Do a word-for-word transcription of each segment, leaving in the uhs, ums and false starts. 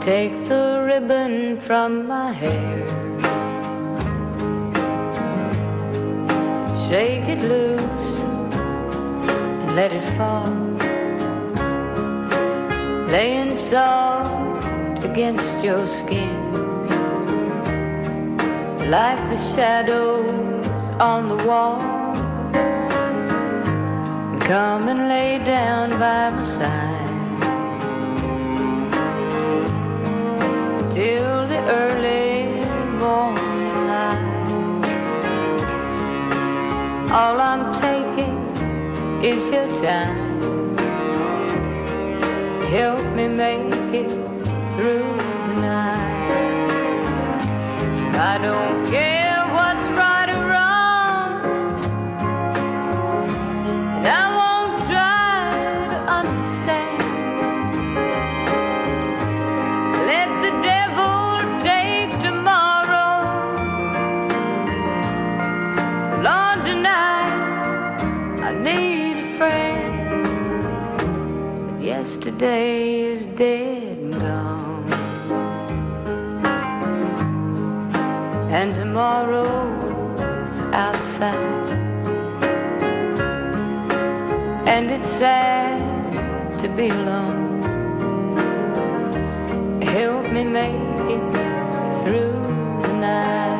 Take the ribbon from my hair, shake it loose and let it fall, laying soft against your skin, like the shadows on the wall. Come and lay down by my side till the early morning light. All I'm taking is your time. Help me make it through the night. I don't care what's right or wrong, and I won't try to understand. Let the devil take tomorrow. Lord, tonight I need a friend, but yesterday is dead and gone, and tomorrow's outside, and it's sad to be alone. Help me make it through the night.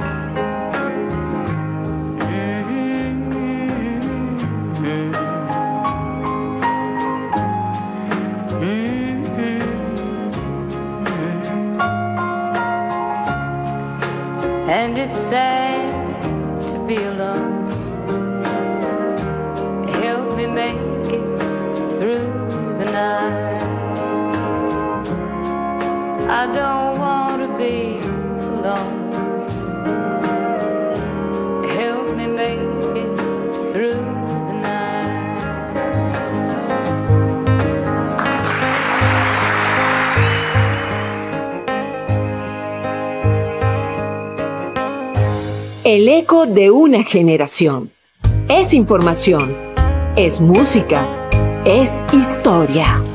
And it's sad to be alone. Help me make it through the night. I don't want to be alone. Help me make it through the night. El eco de una generación. Es información, es música, es historia.